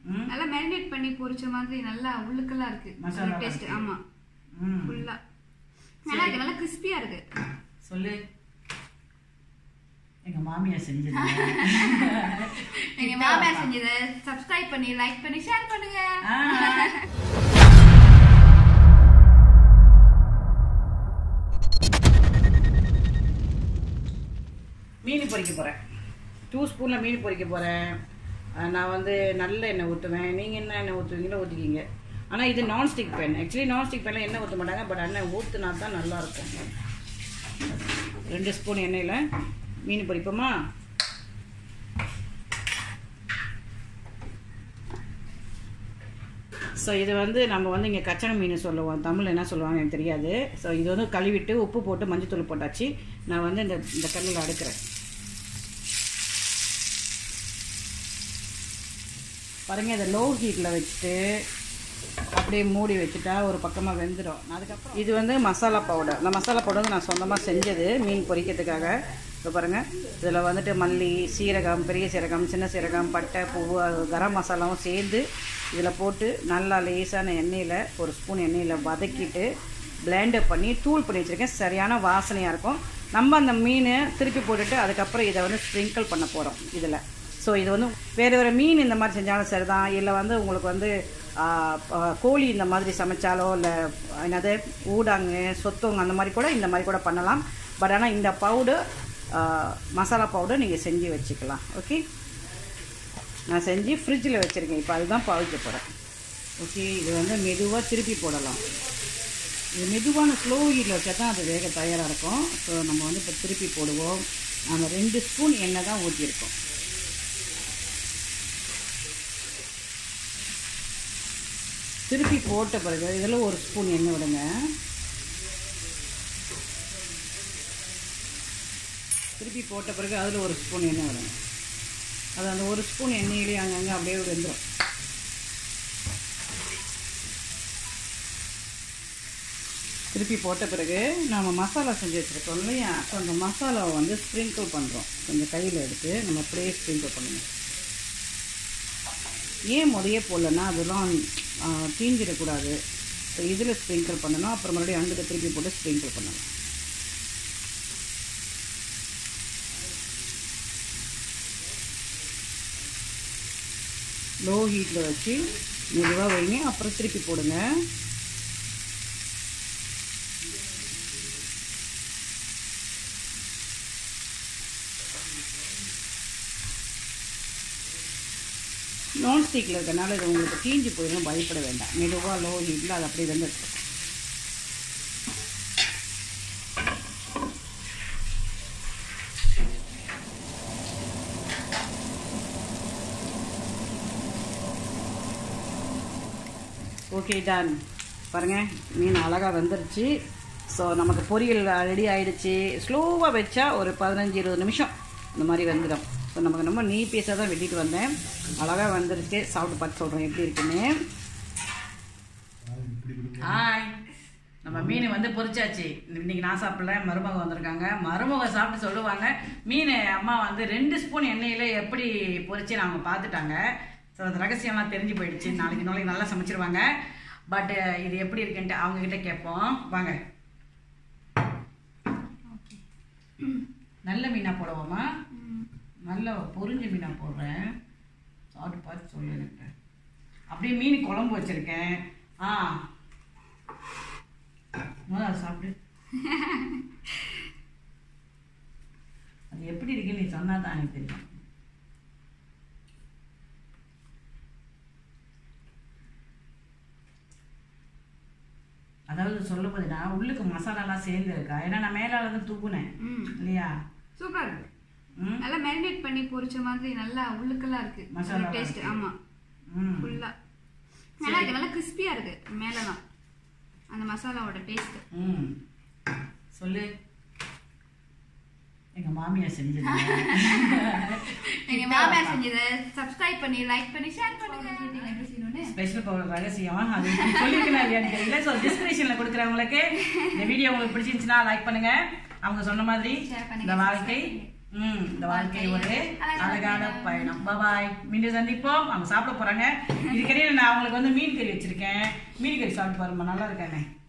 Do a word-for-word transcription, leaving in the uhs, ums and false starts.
நல்லா மேரினேட் பண்ணி பொரிச்ச மாதிரி நல்லா உள்ளுக்கெல்லாம் இருக்கு மசாலா டேஸ்ட். ஆமா ஃபுல்லா நல்லா இருக்கு, நல்லா கிறிஸ்பியா இருக்கு. சொல்லு. எங்க மாமியார் செஞ்சது. எங்க மாமியார் செஞ்சதை சப்ஸ்கிரைப் பண்ணி லைக் பண்ணி ஷேர் பண்ணுங்க. மீன் பொரிக்க போறேன். டூ ஸ்பூன்ல மீன் பொரிக்க போறேன். நான் வந்து நல்ல எண்ணெய் ஊற்றுவேன். நீங்கள் என்ன எண்ணெய் ஊற்றுவீங்களோ ஊற்றிக்கிங்க. ஆனால் இது நான்ஸ்டிக் பேன். ஆக்சுவலி நான்ஸ்டிக் பேனில் எண்ணெய் ஊற்ற மாட்டாங்க, பட் எண்ணெய் ஊற்றுனா தான் நல்லாயிருக்கும். ரெண்டு ஸ்பூன் எண்ணெயில் மீன் பொரிப்போமா? ஸோ இது வந்து நம்ம வந்து இங்கே கச்சனை மீன் சொல்லுவோம், தமிழ் என்ன சொல்லுவாங்க எனக்கு தெரியாது. ஸோ இது வந்து கழுவிட்டு உப்பு போட்டு மஞ்சத்தூள் போட்டாச்சு. நான் வந்து இந்த இந்த கல்லில் அடுக்கிறேன். பாருங்கள், இதை லோ ஹீட்டில் வச்சுட்டு அப்படியே மூடி வச்சுட்டா ஒரு பக்கமாக வெந்துடும். அதுக்கப்புறம் இது வந்து மசாலா பவுடர். இந்த மசாலா பவுடர் வந்து நான் சொந்தமாக செஞ்சது மீன் பொரிக்கிறதுக்காக. இப்போ பாருங்கள், இதில் வந்துட்டு மல்லி, சீரகம், பெரிய சீரகம், சின்ன சீரகம், பட்டை, பூவு, கரம் மசாலாவும் சேர்ந்து இதில் போட்டு நல்லா லேசான எண்ணெயில் ஒரு ஸ்பூன் எண்ணெயில் வதக்கிட்டு பிளெண்டர் பண்ணி தூள் பண்ணி வச்சுருக்கேன். சரியான வாசனையாக இருக்கும். நம்ம அந்த மீனை திருப்பி போட்டுட்டு அதுக்கப்புறம் இதை வந்து ஸ்ப்ரிங்கிள் பண்ண போகிறோம் இதில். ஸோ இது வந்து வேறு வேறு மீன் இந்த மாதிரி செஞ்சாலும் சரி தான், இல்லை வந்து உங்களுக்கு வந்து கோழி இந்த மாதிரி சமைச்சாலோ, இல்லை என்னது ஊடாங்க, சொத்தவங்க அந்த மாதிரி கூட இந்த மாதிரி கூட பண்ணலாம். பட் ஆனால் இந்த பவுடர் மசாலா பவுடர் நீங்கள் செஞ்சு வச்சுக்கலாம். ஓகே, நான் செஞ்சு ஃப்ரிட்ஜில் வச்சுருக்கேன். இப்போ அதுதான் பவிக்க போகிறேன். ஓகே, இது வந்து மெதுவாக திருப்பி போடலாம். இது மெதுவான ஸ்லோ ஹீட்டில் வச்சா தான் அது வேக தயாராக இருக்கும். ஸோ நம்ம வந்து இப்போ திருப்பி போடுவோம். நம்ம ரெண்டு ஸ்பூன் எண்ணெய் தான் ஊற்றிருக்கோம். திருப்பி போட்ட பிறகு இதில் ஒரு ஸ்பூன் எண்ணெய் விடுங்க. திருப்பி போட்ட பிறகு அதில் ஒரு ஸ்பூன் எண்ணெய் விடுங்க. அது அந்த ஒரு ஸ்பூன் எண்ணெயிலே அங்கங்கே அப்படியே வெந்துடும். திருப்பி போட்ட பிறகு நம்ம மசாலா செஞ்சு வச்சுருக்கோம் இல்லையா, ஸோ அந்த மசாலாவை வந்து ஸ்ப்ரிங்கிள் பண்ணுறோம். கொஞ்சம் கையில் எடுத்து நம்ம அப்படியே ஸ்ப்ரிங்கிள் பண்ணணும். ஏன் முறையே போடலன்னா அதெல்லாம் தீஞ்சிடக்கூடாது. ஸோ இதில் ஸ்ப்ரிங்கிள் பண்ணணும். அப்புறம் மறுபடியும் அங்கிட்ட திருப்பி போட்டு ஸ்ப்ரிங்கிள் பண்ணணும். லோ ஹீட்டில் வச்சு மெதுவாக வைங்க. அப்புறம் திருப்பி போடுங்க. நான்ஸ்டிக்கில் இருக்கிறனால இது உங்களுக்கு தீஞ்சு போயிடும், பயப்பட வேண்டாம். மெதுவாக லோ ஹீட்டில் அது அப்படியே வந்து இருக்கும். Okay, done. பாருங்கள், மீன் அழகாக வந்துருச்சு. ஸோ நமக்கு பொரியல் ரெடி ஆகிடுச்சு. ஸ்லோவாக வச்சா ஒரு பதினஞ்சு இருபது நிமிஷம் இந்த மாதிரி வந்துடும். ஸோ நமக்கு ரொம்ப நீ பீஸாக தான் வெட்டிட்டு வந்தேன். அழகாக வந்துருச்சு. சாப்பிட்டு பார்த்து சொல்கிறேன் எப்படி இருக்குன்னு. ஹாய், நம்ம மீன் வந்து பொரிச்சாச்சு. இன்றைக்கி நான் சாப்பிடல, மருமக வந்திருக்காங்க. மருமக சாப்பிட்டு சொல்லுவாங்க, மீன் அம்மா வந்து ரெண்டு ஸ்பூன் எண்ணெயில் எப்படி பொரிச்சு அவங்க பார்த்துட்டாங்க. ஸோ அந்த ரகசியம்லாம் தெரிஞ்சு போயிடுச்சு. நாளைக்கு நாளைக்கு நல்லா சமைச்சிருவாங்க. பட் இது எப்படி இருக்குன்ட்டு அவங்கக்கிட்ட கேட்போம். வாங்க, நல்ல மீனாக போடுவோமா? நல்ல பொரிஞ்ச மீனாக போடுறேன். சாப்பிட்டு பார்த்து சொல்லு எனக்கு. அப்படியே மீன் குழம்பு வச்சுருக்கேன். ஆ, சாப்பிடு. அது எப்படி இருக்குன்னு நீ சொன்னா தான் எனக்கு தெரியும். அதாவது சொல்லும் போது நான் உள்ளுக்கு மசாலாலாம் சேர்ந்து இருக்கா, ஏன்னா நான் மேலால தான் தூக்குனேன் இல்லையா? சூப்பரா இருக்கு. நல்லா மேரினேட் பண்ணி பொரிச்ச மாதிரி நல்லா உள்ளுக்கெல்லாம் இருக்கு மசாலா டேஸ்ட். ஆமா, ஃபுல்லா நல்லா இருக்கு. நல்லா கிறிஸ்பியா இருக்கு மேலலாம் அந்த மசாலாவோட டேஸ்ட். ம், சொல்லு. எங்க மாமியார் செஞ்சது. எங்க மாமியார் செஞ்சதை சப்ஸ்கிரைப் பண்ணி லைக் பண்ணி ஷேர் பண்ணுங்க. ஸ்பெஷல் பவுடர் ரகசியம் அது சொல்லிருக்கேன் இல்லையா தெரியல. ஸோ டிஸ்கிரிப்ஷன்ல கொடுக்குறவங்களுக்கு இந்த வீடியோ உங்களுக்கு பிடிச்சிருந்துச்சுன்னா லைக் பண்ணுங்க. அவங்க சொன்ன மாதிரி இந்த வாழ்க்கை ம் இந்த வாழ்க்கை ஒரு அழகான பயணம். பாய். மீண்டும் சந்திப்போம். அவங்க சாப்பிட போறாங்க. இதுக்கடையில் நான் அவங்களுக்கு வந்து மீன் கறி வச்சிருக்கேன். மீன் கறி சாப்பிட்டு பாருமா, நல்லா இருக்கானே.